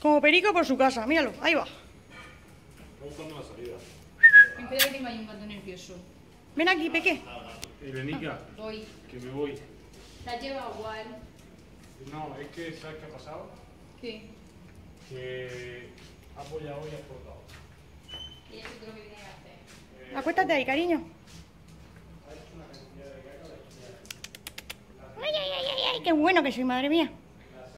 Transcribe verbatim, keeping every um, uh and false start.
Como perico por su casa, míralo, ahí va. Está buscando la salida. Espera que tengo ahí un gato nervioso. Ven aquí, Peque. Y Benica, Voy. que me voy. La lleva igual. No, es que, ¿sabes qué ha pasado? ¿Qué? Que ha apoyado y ha explotado. Y eso es lo que viene a hacer. Eh, Acuéstate ahí, cariño. Ha hecho una cantidad de caca de Ay, ay, ay, ay, ay, qué bueno que soy, madre mía.